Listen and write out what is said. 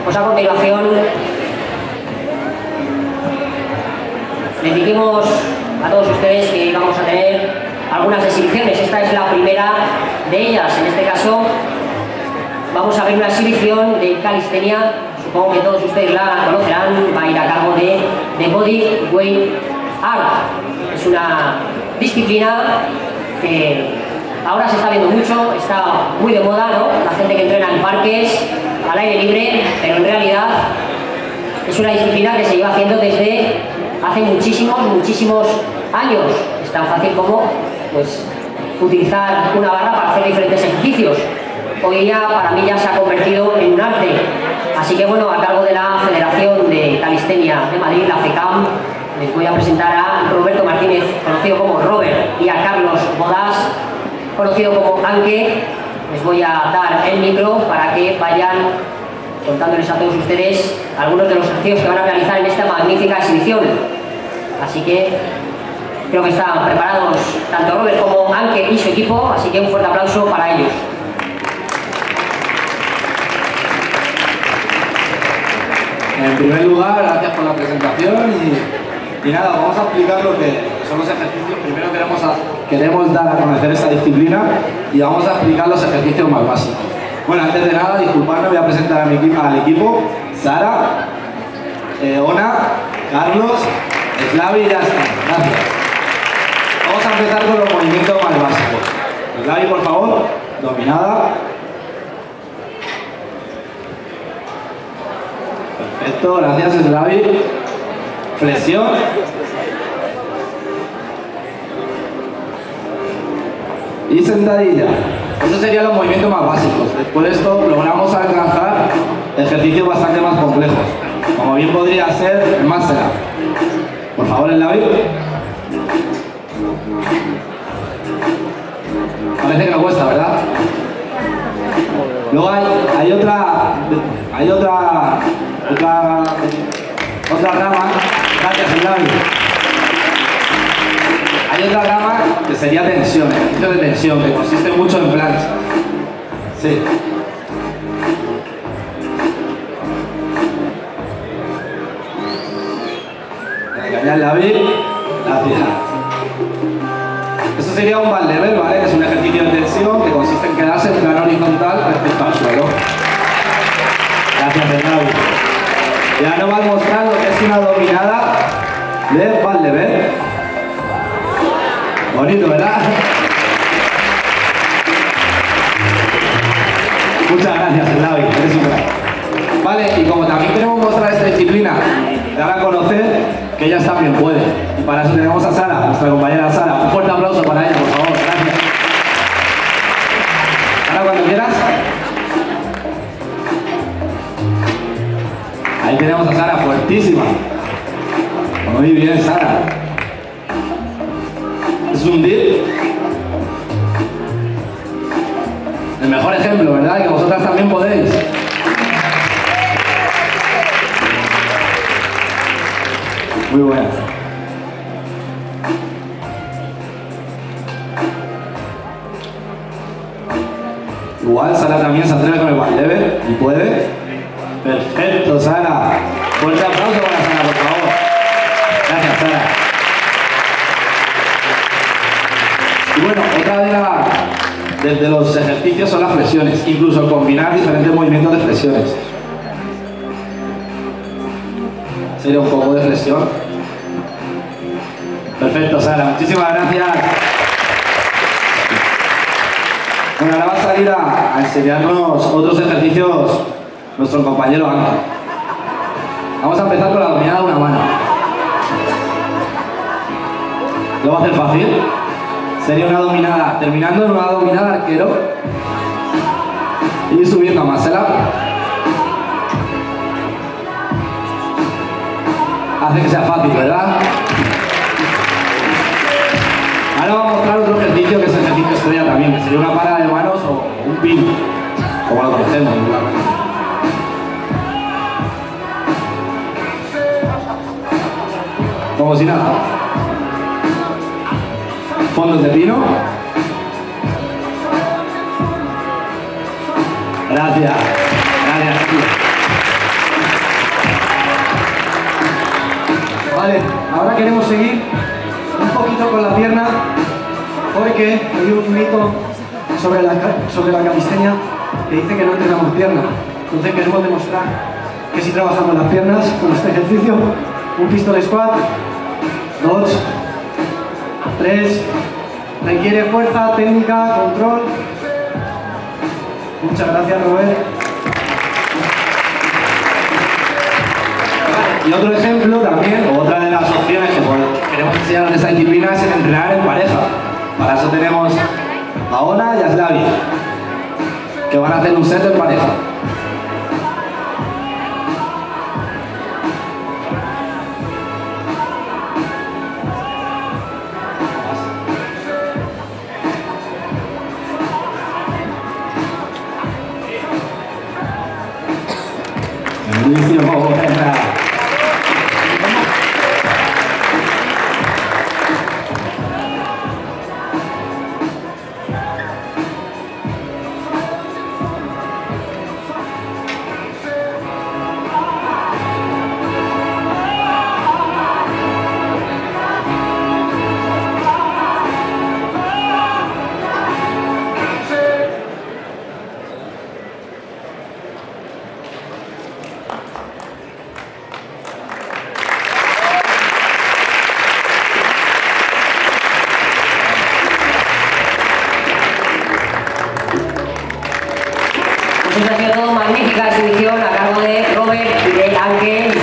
Pues a continuación les dijimos a todos ustedes que íbamos a tener algunas exhibiciones. Esta es la primera de ellas. En este caso vamos a ver una exhibición de calistenia. Supongo que todos ustedes la conocerán. Va a ir a cargo de Body Weight Art. Es una disciplina que ahora se está viendo mucho, está muy de moda, ¿no? La gente que entrena en parques, al aire libre, pero en realidad es una disciplina que se lleva haciendo desde hace muchísimos años. Es tan fácil como pues, utilizar una barra para hacer diferentes ejercicios. Hoy ya, para mí, ya se ha convertido en un arte. Así que bueno, a cargo de la Federación de Calistenia de Madrid, la FECAM, les voy a presentar a Roberto Martínez, conocido como Robert, y a Carlos Bodás, conocido como Anke. Les voy a dar el micro para que vayan contándoles a todos ustedes algunos de los ejercicios que van a realizar en esta magnífica exhibición. Así que creo que están preparados tanto Robert como Anke y su equipo, así que un fuerte aplauso para ellos. En primer lugar, gracias por la presentación y nada, vamos a explicar lo que son los ejercicios. Primero queremos dar a conocer esta disciplina y vamos a explicar los ejercicios más básicos. Bueno, antes de nada, disculpadme, voy a presentar a al equipo. Sara, Ona, Carlos, Slavi y ya está. Gracias. Vamos a empezar con los movimientos más básicos. Slavi, por favor, dominada. Perfecto, gracias Slavi. Flexión. Y sentadilla. Esos serían los movimientos más básicos. Después de esto logramos alcanzar ejercicios bastante más complejos, como bien podría ser el muscle up. Por favor, Slavi. Parece que no cuesta, ¿verdad? Luego hay otra rama. Gracias, Slavi. Hay otra rama que sería tensión, ejercicio de tensión, que consiste mucho en plancha. Sí. Engañar Slavi. Gracias. Eso sería un ball level, ¿vale? Que es un ejercicio de tensión que consiste en quedarse en plano horizontal respecto al suelo. Gracias, Slavi. Y ahora nos va a mostrar lo que es una dominada de ball level. Bonito, ¿verdad? Muchas gracias, Slavi. Eres un crack. Vale, y como también queremos mostrar esta disciplina, dar a conocer que ellas también pueden. Y para eso tenemos a Sara, nuestra compañera Sara. Un fuerte aplauso para ella, por favor. Gracias. Sara, cuando quieras. Ahí tenemos a Sara, fuertísima. Muy bien, Sara. Es un dip. El mejor ejemplo, ¿verdad? Y que vosotras también podéis. Muy buena. Igual Sara también se atreve con el ball level y puede. Perfecto, Sara. Fuerte aplauso para Sara, por favor. Gracias, Sara. Y bueno, otra de los ejercicios son las flexiones, incluso combinar diferentes movimientos de flexiones. Sería un poco de flexión. Perfecto, Sara. Muchísimas gracias. Bueno, ahora va a salir a enseñarnos otros ejercicios nuestro compañero Anke. Vamos a empezar con la dominada de una mano. Lo va a hacer fácil. Sería una dominada, terminando en una dominada arquero y subiendo a muscle up. Hace que sea fácil, ¿verdad? Ahora vamos a mostrar otro ejercicio que es el ejercicio estrella también, que sería una parada de manos o un pin, como lo conocemos. Como si nada. Fondos de pino. Gracias. Gracias, tío. queremos seguir un poquito con la pierna porque hay un mito sobre la calistenia que dice que no entrenamos pierna. Entonces queremos demostrar que si trabajamos las piernas con este ejercicio. Un pistol squat, 2, 3, requiere fuerza, técnica, control. Muchas gracias, Robert. Y otro ejemplo también, o otra de las opciones que queremos enseñar en esta disciplina es el entrenar en pareja. Para eso tenemos a Ona y a Slavi, que van a hacer un set en pareja. Pues ha sido todo magnífica exhibición a cargo de Robert y de Ángel.